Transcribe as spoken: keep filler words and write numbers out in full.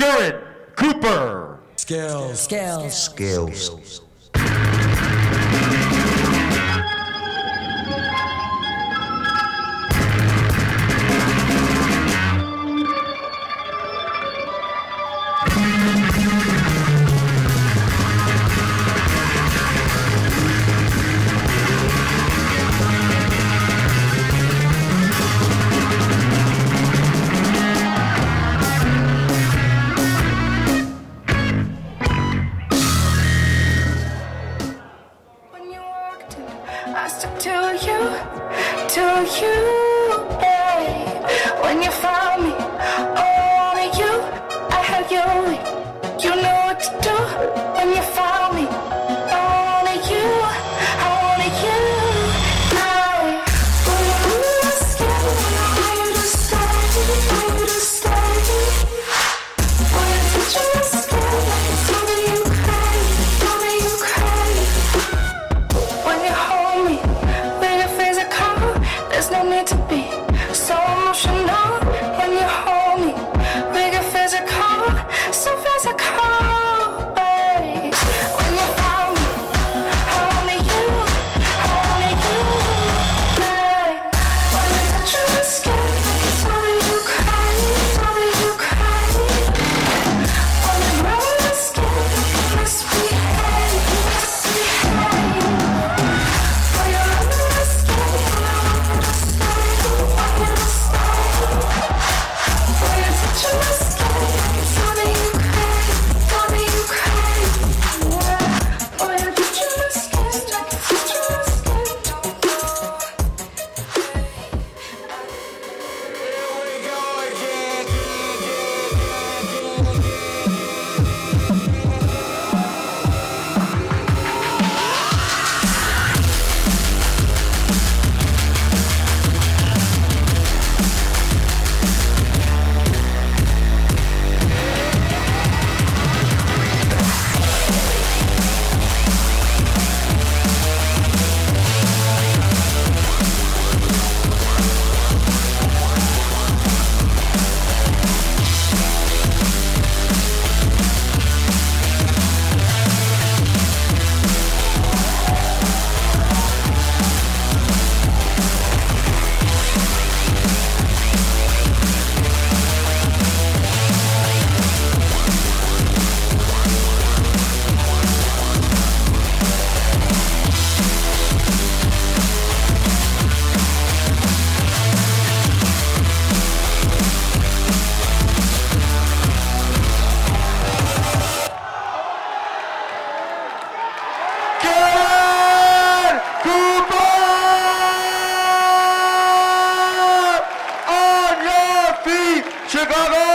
Keiran Cooper. Skills. Skills. Skills. I stuck to you, to you, babe. When you found me, only you, I held you in. You knew what to do when you found me. Only you, only you, babe. When you were scared, when you just stayed, when you just stayed. When you touch my skin, tell me you cry, tell me you cry. When you hold me, when you're physical, there's no need to be so emotional. When you hold me, when you're physical, so physical, babe. When you found me, only you, only you, babe. When you touch my skin, tell me you cry, tell me you cry. When you rub my skin, misbehave, misbehave. Chicago!